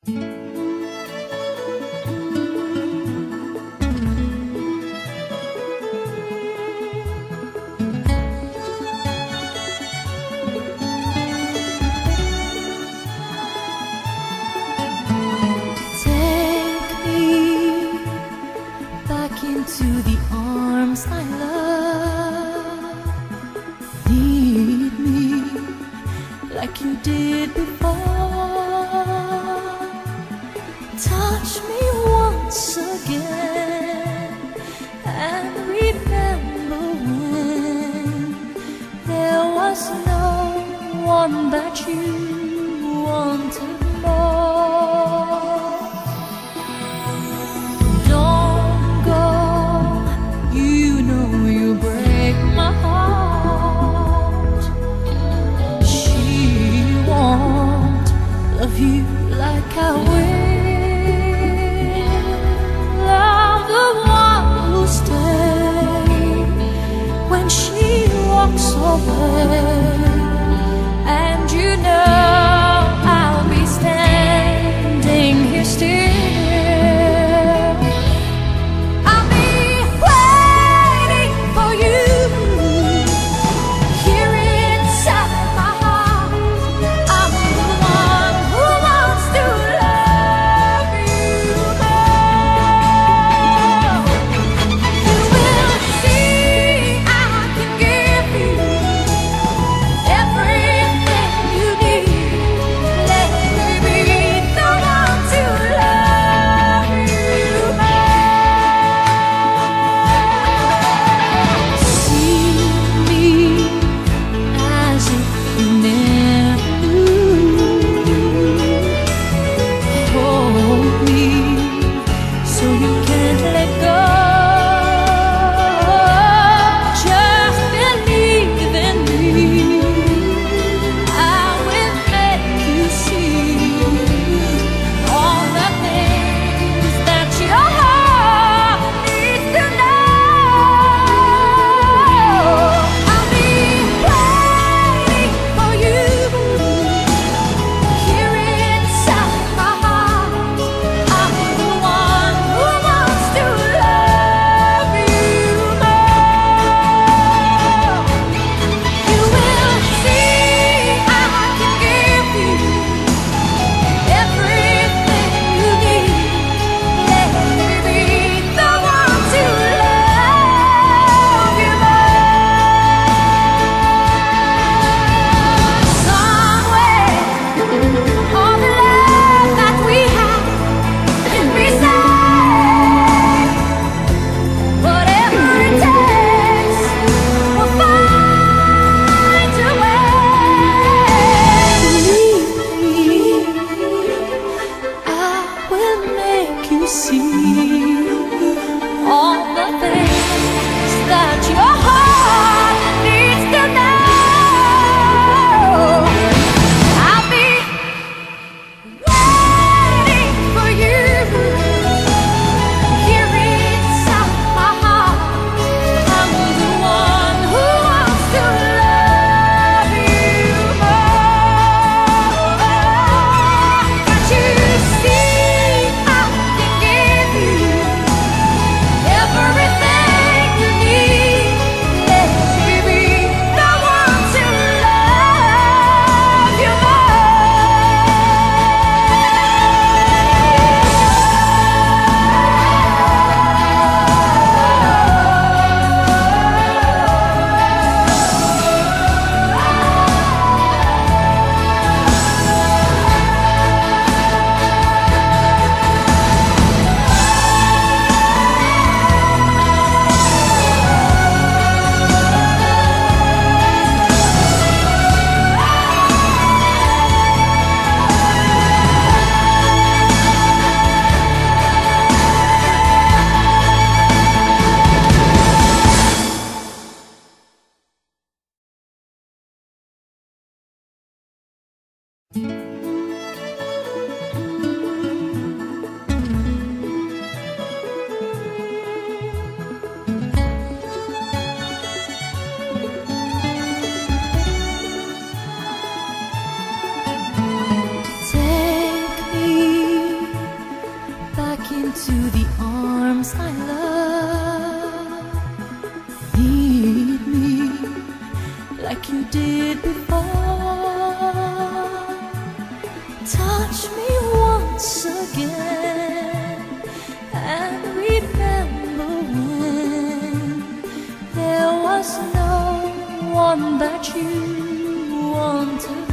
into the arms I love. Lead me like you did before. Touch me once again and remember when there was no one that you wanted more. Love you like I will. Love the one who'll stay when she walks away. And you know I'll be standing here still. I'll be waiting for you here inside my heart. I'm the one who wants to love you more. You will see I can give you everything you need. Let me be the one to love you more. See me as if you never knew. Hold me so you can't let go. Just believe in me. I will make you see all the things that your heart needs to know. I'll be waiting for you here inside my heart. I'm the one who wants to love you more. You will see I can give you everything you need. Let me be the one to love you more. Somewhere all the love that we have can be saved. Whatever it takes, we'll find a way. Believe me, I will make you see all the things that your heart needs to know. I'll be waiting for you here inside my heart. I'm the one who wants to love you more. Can't you see I can give you into the arms I love. Need me like you did before. Touch me once again and remember when there was no one that you wanted.